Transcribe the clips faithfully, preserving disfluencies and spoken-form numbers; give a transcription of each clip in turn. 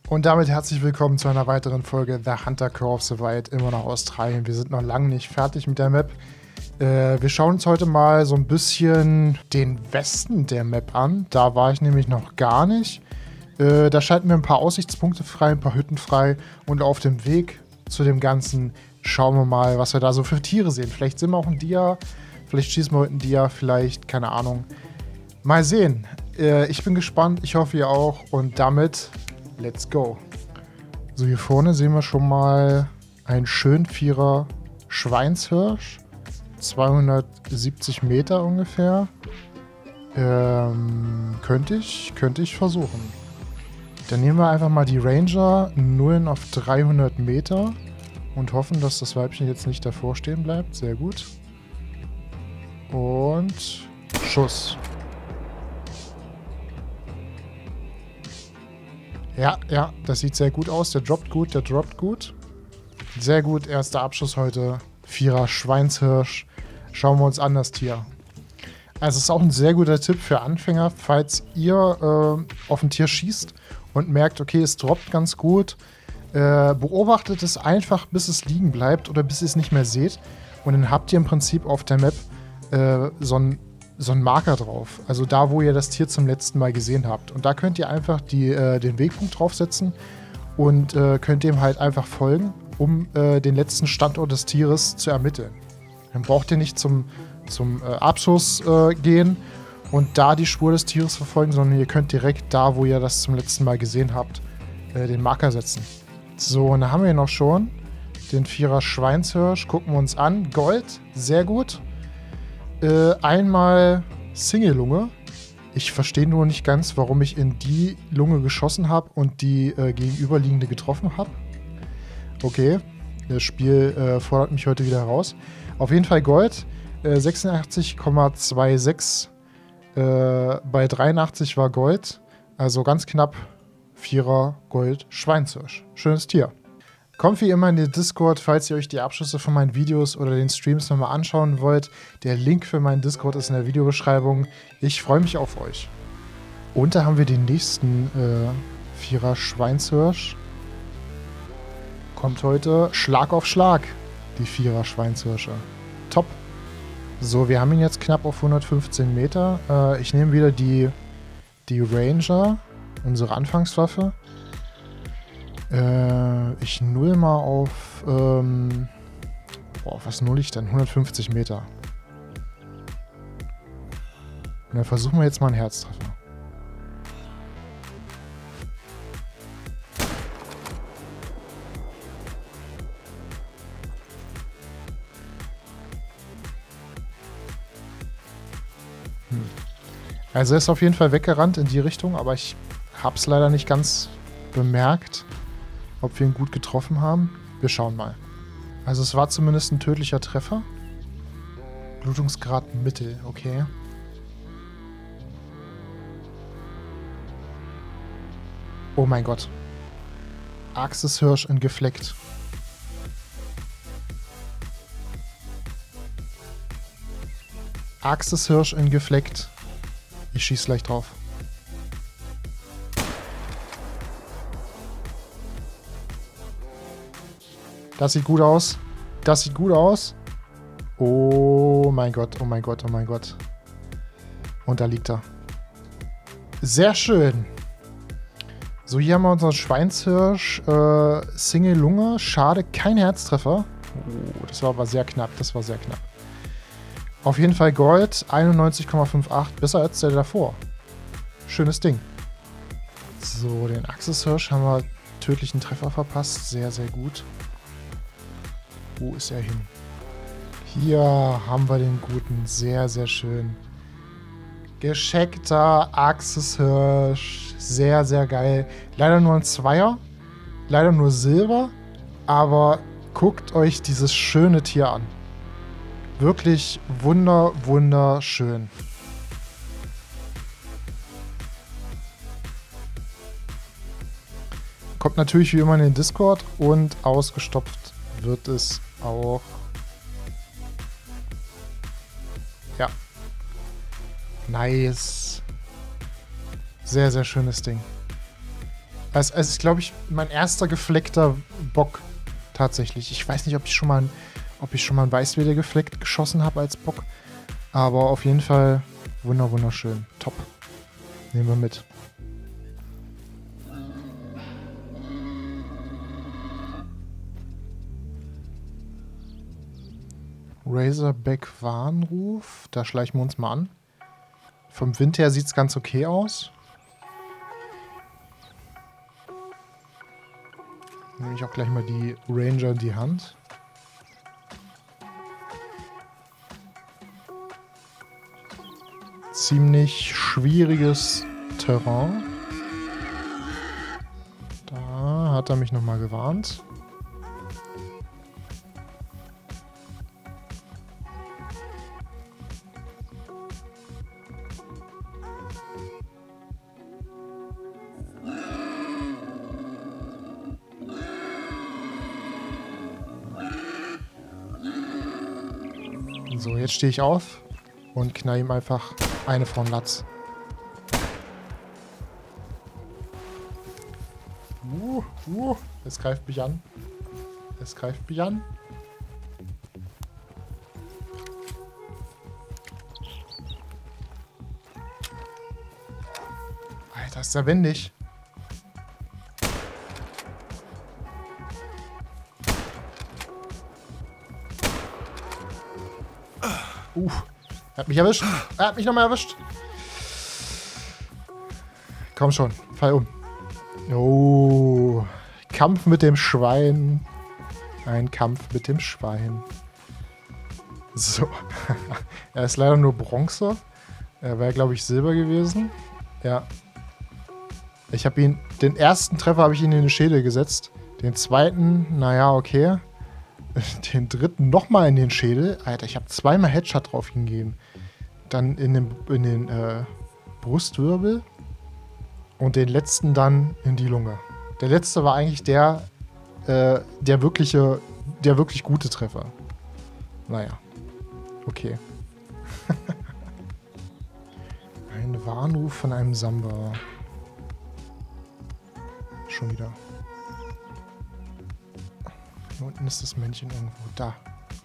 Und damit herzlich willkommen zu einer weiteren Folge The Hunter Core of the Wild, immer noch Australien. Wir sind noch lange nicht fertig mit der Map. Äh, wir schauen uns heute mal so ein bisschen den Westen der Map an. Da war ich nämlich noch gar nicht. Äh, da schalten wir ein paar Aussichtspunkte frei, ein paar Hütten frei. Und auf dem Weg zu dem Ganzen schauen wir mal, was wir da so für Tiere sehen. Vielleicht sehen wir auch ein Dia, vielleicht schießen wir heute ein Dia, vielleicht, keine Ahnung. Mal sehen. Äh, ich bin gespannt, ich hoffe ihr auch. Und damit... let's go. So, hier vorne sehen wir schon mal einen schönen Vierer Schweinshirsch. zweihundertsiebzig Meter ungefähr. Ähm, könnte ich, könnte ich versuchen. Dann nehmen wir einfach mal die Ranger, nullen auf dreihundert Meter und hoffen, dass das Weibchen jetzt nicht davor stehen bleibt. Sehr gut. Und Schuss. Ja, ja, das sieht sehr gut aus. Der droppt gut, der droppt gut. Sehr gut, erster Abschuss heute. Vierer Schweinshirsch. Schauen wir uns an, das Tier. Also es ist auch ein sehr guter Tipp für Anfänger, falls ihr äh, auf ein Tier schießt und merkt, okay, es droppt ganz gut. Äh, beobachtet es einfach, bis es liegen bleibt oder bis ihr es nicht mehr seht. Und dann habt ihr im Prinzip auf der Map äh, so ein so ein Marker drauf. Also da, wo ihr das Tier zum letzten Mal gesehen habt. Und da könnt ihr einfach die, äh, den Wegpunkt draufsetzen und äh, könnt dem halt einfach folgen, um äh, den letzten Standort des Tieres zu ermitteln. Dann braucht ihr nicht zum, zum äh, Abschuss äh, gehen und da die Spur des Tieres verfolgen, sondern ihr könnt direkt da, wo ihr das zum letzten Mal gesehen habt, äh, den Marker setzen. So, und da haben wir noch schon den Vierer Schweinshirsch. Gucken wir uns an. Gold, sehr gut. Äh, einmal Single-Lunge. Ich verstehe nur nicht ganz, warum ich in die Lunge geschossen habe und die äh, gegenüberliegende getroffen habe. Okay, das Spiel äh, fordert mich heute wieder heraus. Auf jeden Fall Gold. Äh, sechsundachtzig Komma sechsundzwanzig. Äh, bei dreiundachtzig war Gold. Also ganz knapp Vierer Gold Schweinshirsch. Schönes Tier. Kommt wie immer in den Discord, falls ihr euch die Abschlüsse von meinen Videos oder den Streams nochmal anschauen wollt. Der Link für meinen Discord ist in der Videobeschreibung. Ich freue mich auf euch. Und da haben wir den nächsten äh, Vierer Schweinshirsch. Kommt heute Schlag auf Schlag, die Vierer Schweinshirsche. Top. So, wir haben ihn jetzt knapp auf hundertfünfzehn Meter. Äh, ich nehme wieder die, die Ranger, unsere Anfangswaffe. Äh, ich null mal auf, ähm, boah, was null ich denn? hundertfünfzig Meter. Und dann versuchen wir jetzt mal einen Herztreffer. Hm. Also er ist auf jeden Fall weggerannt in die Richtung, aber ich hab's leider nicht ganz bemerkt, ob wir ihn gut getroffen haben. Wir schauen mal. Also es war zumindest ein tödlicher Treffer. Blutungsgrad Mittel, okay. Oh mein Gott. Axishirsch in Gefleckt. Axishirsch in Gefleckt. Ich schieß gleich drauf. Das sieht gut aus. Das sieht gut aus. Oh mein Gott, oh mein Gott, oh mein Gott. Und da liegt er. Sehr schön. So, hier haben wir unseren Schweinshirsch. Äh, Single Lunge. Schade, kein Herztreffer. Oh, das war aber sehr knapp. Das war sehr knapp. Auf jeden Fall Gold. einundneunzig Komma achtzig. Besser als der davor. Schönes Ding. So, den Axishirsch haben wir tödlichen Treffer verpasst. Sehr, sehr gut. Wo ist er hin? Hier haben wir den guten. Sehr, sehr schön. Gescheckter Axishirsch. Sehr, sehr geil. Leider nur ein Zweier. Leider nur Silber. Aber guckt euch dieses schöne Tier an. Wirklich wunder, wunderschön. Kommt natürlich wie immer in den Discord und ausgestopft wird es auch. Ja. Nice. Sehr, sehr schönes Ding. Es, es ist, glaube ich, mein erster gefleckter Bock tatsächlich. Ich weiß nicht, ob ich schon mal, ob ich schon mal einen Weißweder gefleckt geschossen habe als Bock. Aber auf jeden Fall wunder, wunderschön. Top. Nehmen wir mit. Razorback Warnruf. Da schleichen wir uns mal an. Vom Wind her sieht es ganz okay aus. Nehme ich auch gleich mal die Ranger in die Hand. Ziemlich schwieriges Terrain. Da hat er mich nochmal gewarnt. So, jetzt stehe ich auf und knall ihm einfach eine von Latz. Uh, uh, es greift mich an. Es greift mich an. Alter, ist der wendig. Uh, er hat mich erwischt. Er hat mich nochmal erwischt. Komm schon, fall um. Oh, Kampf mit dem Schwein. Ein Kampf mit dem Schwein. So. Er ist leider nur Bronze. Er wäre, glaube ich, Silber gewesen. Ja. Ich habe ihn, den ersten Treffer habe ich ihn in den Schädel gesetzt. Den zweiten, naja, okay. Den dritten nochmal in den Schädel. Alter, ich habe zweimal Headshot drauf hingegeben. Dann in den, in den äh, Brustwirbel. Und den letzten dann in die Lunge. Der letzte war eigentlich der, äh, der wirkliche, der wirklich gute Treffer. Naja. Okay. Ein Warnruf von einem Samba. Schon wieder. Hier unten ist das Männchen irgendwo. Da.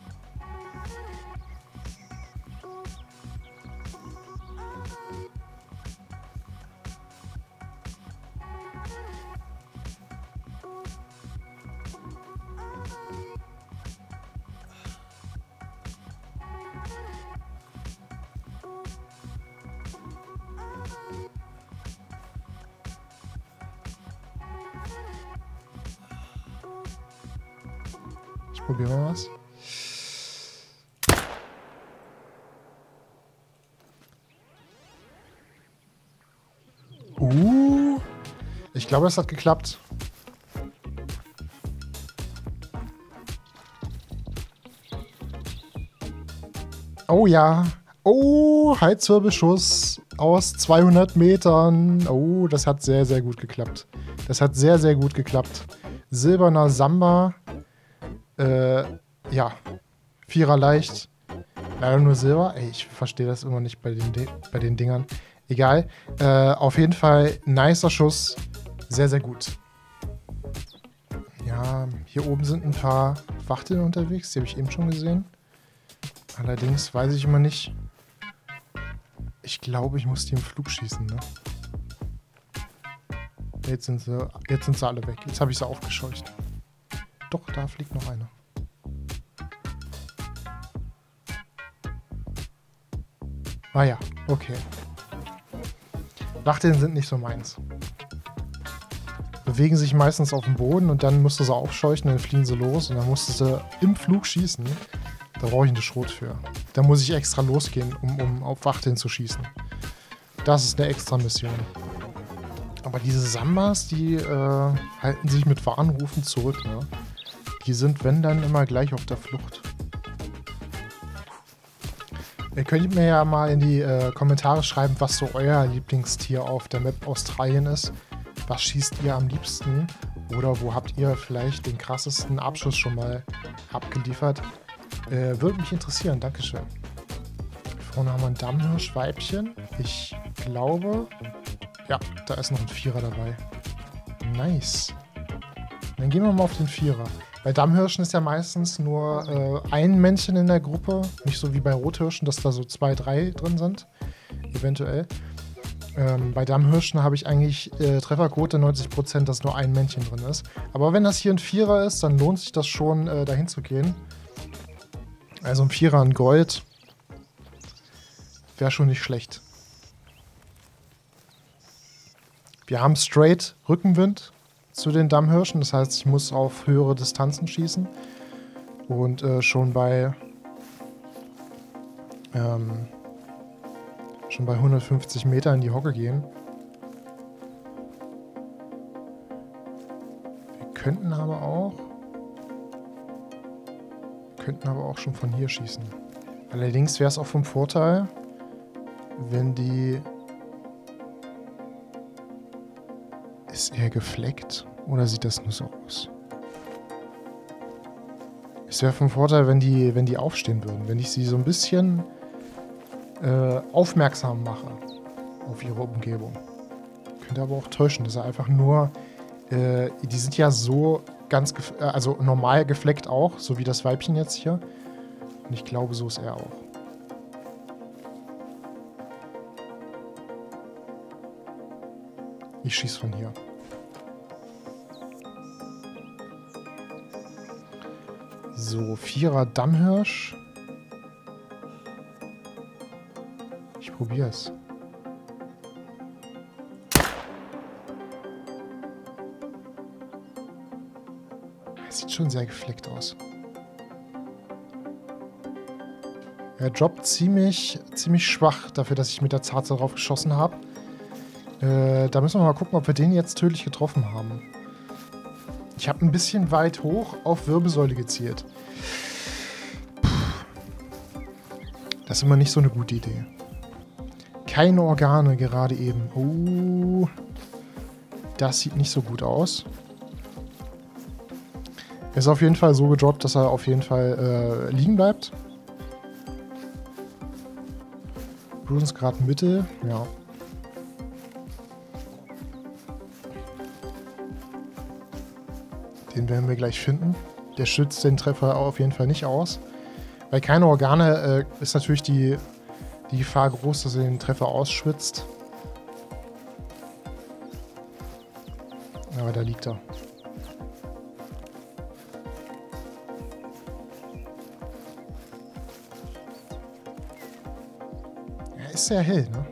Probieren wir was. Uh, ich glaube, das hat geklappt. Oh ja. Oh, Heizwirbelschuss aus zweihundert Metern. Oh, das hat sehr, sehr gut geklappt. Das hat sehr, sehr gut geklappt. Silberner Samba. Äh, ja. Vierer leicht. Leider nur Silber. Ey, ich verstehe das immer nicht bei den, bei den Dingern. Egal. Äh, auf jeden Fall nicer Schuss. Sehr, sehr gut. Ja, hier oben sind ein paar Wachteln unterwegs. Die habe ich eben schon gesehen. Allerdings weiß ich immer nicht. Ich glaube, ich muss die im Flug schießen, ne? Jetzt sind sie, jetzt sind sie alle weg. Jetzt habe ich sie aufgescheucht. Doch, da fliegt noch einer. Ah ja, okay. Wachteln sind nicht so meins. Bewegen sich meistens auf dem Boden und dann musst du sie aufscheuchen, dann fliegen sie los und dann musst du sie im Flug schießen. Da brauche ich eine Schrot für. Da muss ich extra losgehen, um, um auf Wachteln zu schießen. Das ist eine extra Mission. Aber diese Sambas, die äh, halten sich mit Warnrufen zurück, ne? Die sind, wenn dann, immer gleich auf der Flucht. Ihr könnt mir ja mal in die äh, Kommentare schreiben, was so euer Lieblingstier auf der Map Australien ist. Was schießt ihr am liebsten? Oder wo habt ihr vielleicht den krassesten Abschuss schon mal abgeliefert? Äh, würde mich interessieren, dankeschön. Vorne haben wir ein Dammhirschweibchen. Ich glaube... Ja, da ist noch ein Vierer dabei. Nice. Dann gehen wir mal auf den Vierer. Bei Dammhirschen ist ja meistens nur äh, ein Männchen in der Gruppe. Nicht so wie bei Rothirschen, dass da so zwei, drei drin sind. Eventuell. Ähm, bei Dammhirschen habe ich eigentlich äh, Trefferquote neunzig Prozent, dass nur ein Männchen drin ist. Aber wenn das hier ein Vierer ist, dann lohnt sich das schon, äh, dahin zu gehen. Also ein Vierer in Gold wäre schon nicht schlecht. Wir haben straight Rückenwind zu den Dammhirschen. Das heißt, ich muss auf höhere Distanzen schießen. Und äh, schon bei ähm, schon bei hundertfünfzig Meter in die Hocke gehen. Wir könnten aber auch könnten aber auch schon von hier schießen. Allerdings wäre es auch vom Vorteil, wenn die... Ist er gefleckt oder sieht das nur so aus? Es wäre vom Vorteil, wenn die, wenn die aufstehen würden. Wenn ich sie so ein bisschen äh, aufmerksam mache auf ihre Umgebung. Könnte aber auch täuschen, dass er einfach nur... Äh, die sind ja so ganz... Äh, also normal gefleckt auch, so wie das Weibchen jetzt hier. Und ich glaube, so ist er auch. Ich schieße von hier. So, Vierer Dammhirsch. Ich probiere es. Sieht schon sehr gefleckt aus. Er droppt ziemlich, ziemlich schwach dafür, dass ich mit der Zarze drauf geschossen habe. Äh, da müssen wir mal gucken, ob wir den jetzt tödlich getroffen haben. Ich habe ein bisschen weit hoch auf Wirbelsäule gezielt. Puh. Das ist immer nicht so eine gute Idee. Keine Organe gerade eben. Oh, das sieht nicht so gut aus. Er ist auf jeden Fall so gedroppt, dass er auf jeden Fall äh, liegen bleibt. Blutungsgrad Mittel, ja. Den werden wir gleich finden. Der schützt den Treffer auf jeden Fall nicht aus. Bei keine Organe äh, ist natürlich die, die Gefahr groß, dass er den Treffer ausschwitzt. Aber da liegt er. Er ist sehr hell, ne?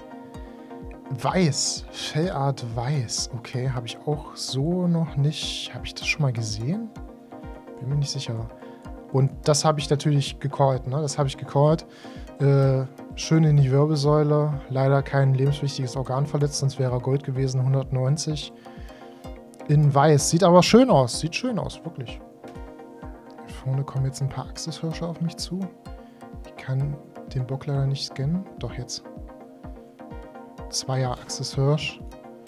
Weiß. Fellart weiß. Okay, habe ich auch so noch nicht... Habe ich das schon mal gesehen? Bin mir nicht sicher. Und das habe ich natürlich gecallt, ne? Das habe ich gecallt. Äh, schön in die Wirbelsäule. Leider kein lebenswichtiges Organ verletzt, sonst wäre er Gold gewesen. hundertneunzig. In weiß. Sieht aber schön aus. Sieht schön aus, wirklich. Hier vorne kommen jetzt ein paar Axishirsche auf mich zu. Ich kann den Bock leider nicht scannen. Doch, jetzt. Zweier Axishirsch.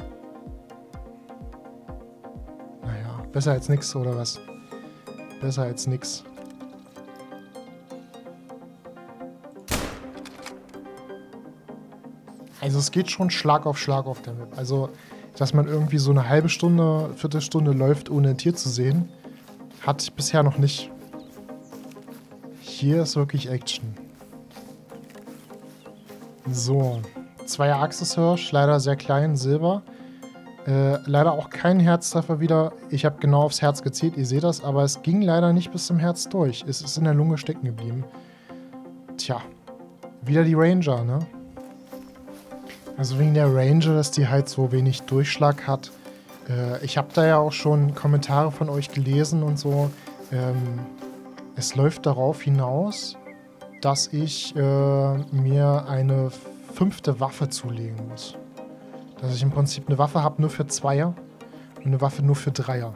Naja, besser als nix, oder was? Besser als nix. Also es geht schon Schlag auf Schlag auf der Map. Also, dass man irgendwie so eine halbe Stunde, Viertelstunde läuft, ohne ein Tier zu sehen, hatte ich bisher noch nicht. Hier ist wirklich Action. So. Zweier Axishirsch, leider sehr klein, Silber. Äh, leider auch kein Herztreffer wieder. Ich habe genau aufs Herz gezielt, ihr seht das, aber es ging leider nicht bis zum Herz durch. Es ist in der Lunge stecken geblieben. Tja, wieder die Ranger, ne? Also wegen der Ranger, dass die halt so wenig Durchschlag hat. Äh, ich habe da ja auch schon Kommentare von euch gelesen und so. Ähm, es läuft darauf hinaus, dass ich äh, mir eine fünfte Waffe zulegen muss. Dass ich im Prinzip eine Waffe habe nur für Zweier und eine Waffe nur für Dreier.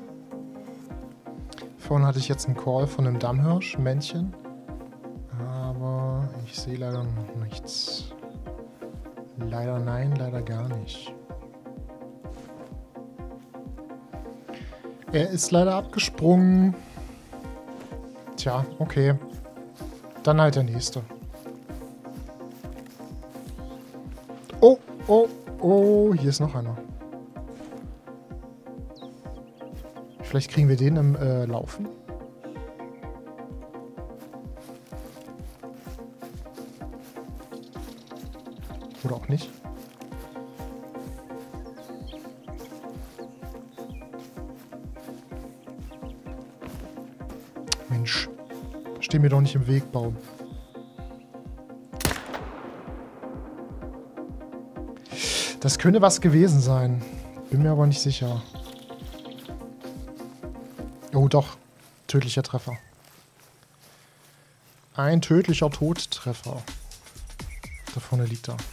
Vorhin hatte ich jetzt einen Call von einem Dammhirsch, Männchen. Aber ich sehe leider noch nichts. Leider nein, leider gar nicht. Er ist leider abgesprungen. Tja, okay. Dann halt der nächste. Oh, oh, oh, hier ist noch einer. Vielleicht kriegen wir den im äh, Laufen. Oder auch nicht. Mensch, steh mir doch nicht im Weg, Baum. Das könnte was gewesen sein. Bin mir aber nicht sicher. Oh doch, tödlicher Treffer. Ein tödlicher Todtreffer. Da vorne liegt er.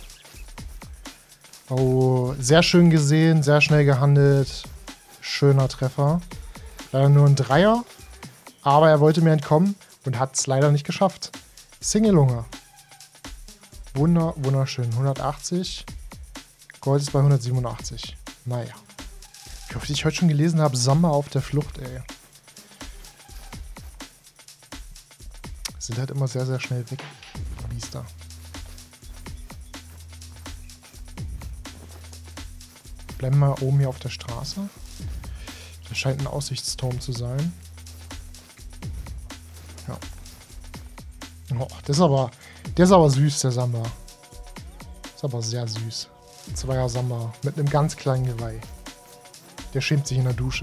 Oh, sehr schön gesehen, sehr schnell gehandelt. Schöner Treffer. Leider nur ein Dreier. Aber er wollte mir entkommen und hat es leider nicht geschafft. Singelunge. Wunder, wunderschön. hundertachtzig. Gold ist bei hundertsiebenundachtzig. Naja. Wie oft ich heute schon gelesen habe, Samba auf der Flucht, ey. Sind halt immer sehr, sehr schnell weg. Die Biester. Bleiben wir mal oben hier auf der Straße. Das scheint ein Aussichtsturm zu sein. Ja. Oh, das ist aber, der ist aber süß, der Samba. Ist aber sehr süß. Zweier Samba mit einem ganz kleinen Geweih. Der schämt sich in der Dusche.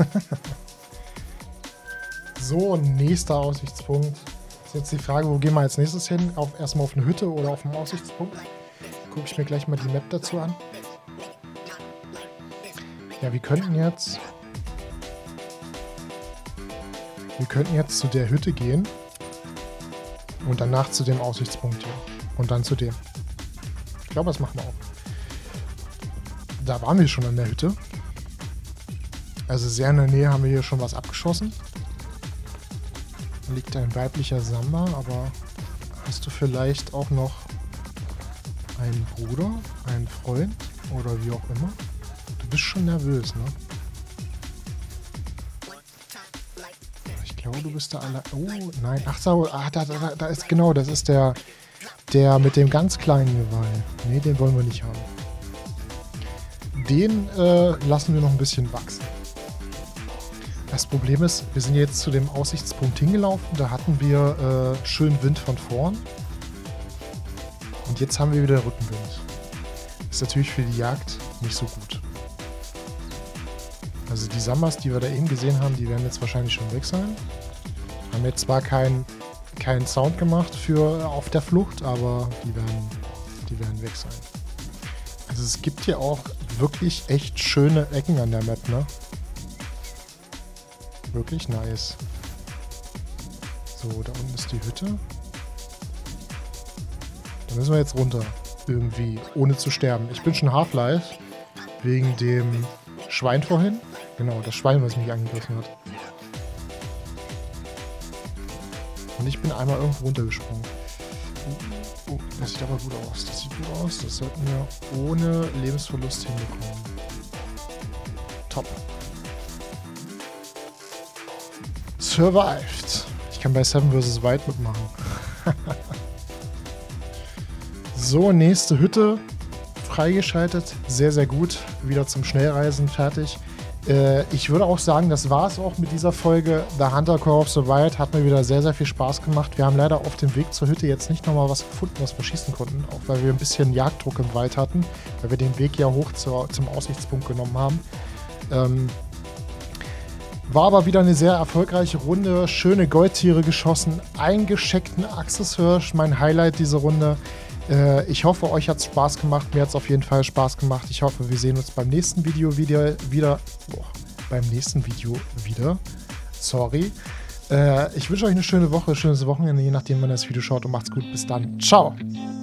So, nächster Aussichtspunkt. Ist jetzt die Frage, wo gehen wir als nächstes hin? Auf, erstmal auf eine Hütte oder auf einen Aussichtspunkt? Gucke ich mir gleich mal die Map dazu an. Ja, wir könnten jetzt... Wir könnten jetzt zu der Hütte gehen. Und danach zu dem Aussichtspunkt hier. Und dann zu dem. Ich glaube, das machen wir auch. Da waren wir schon an der Hütte. Also sehr in der Nähe haben wir hier schon was abgeschossen. Da liegt ein weiblicher Samba, aber hast du vielleicht auch noch einen Bruder, einen Freund oder wie auch immer? Du bist schon nervös, ne? Ich glaube, du bist da alle... Oh, nein. Ach so, ah, da, da, da ist genau, das ist der, der mit dem ganz kleinen Geweih. Ne, den wollen wir nicht haben. Den äh, lassen wir noch ein bisschen wachsen. Das Problem ist, wir sind jetzt zu dem Aussichtspunkt hingelaufen. Da hatten wir äh, schön Wind von vorn. Und jetzt haben wir wieder Rückenwind. Ist natürlich für die Jagd nicht so gut. Also die Sambas, die wir da eben gesehen haben, die werden jetzt wahrscheinlich schon weg sein. Haben jetzt zwar keinen keinen Sound gemacht für auf der Flucht, aber die werden, die werden weg sein. Also es gibt hier auch wirklich echt schöne Ecken an der Map, ne? Wirklich nice. So, da unten ist die Hütte. Da müssen wir jetzt runter. Irgendwie. Ohne zu sterben. Ich bin schon Half-Life. Wegen dem Schwein vorhin. Genau, das Schwein, was mich angegriffen hat. Und ich bin einmal irgendwo runtergesprungen. Oh, oh, das sieht aber gut aus. Das sieht gut aus. Das sollten wir ohne Lebensverlust hinbekommen. Top. Survived. Ich kann bei Seven versus. Wild mitmachen. So, nächste Hütte. Freigeschaltet. Sehr, sehr gut. Wieder zum Schnellreisen fertig. Äh, ich würde auch sagen, das war es auch mit dieser Folge. The Hunter Call of the Wild hat mir wieder sehr, sehr viel Spaß gemacht. Wir haben leider auf dem Weg zur Hütte jetzt nicht nochmal was gefunden, was wir schießen konnten. Auch weil wir ein bisschen Jagddruck im Wald hatten. Weil wir den Weg ja hoch zur, zum Aussichtspunkt genommen haben. Ähm, war aber wieder eine sehr erfolgreiche Runde. Schöne Goldtiere geschossen. Eingescheckten Axis-Hirsch. Mein Highlight dieser Runde. Äh, ich hoffe, euch hat es Spaß gemacht. Mir hat es auf jeden Fall Spaß gemacht. Ich hoffe, wir sehen uns beim nächsten Video wieder. wieder boah, beim nächsten Video wieder. Sorry. Äh, ich wünsche euch eine schöne Woche, schönes Wochenende, je nachdem, wann ihr das Video schaut. Und macht's gut. Bis dann. Ciao.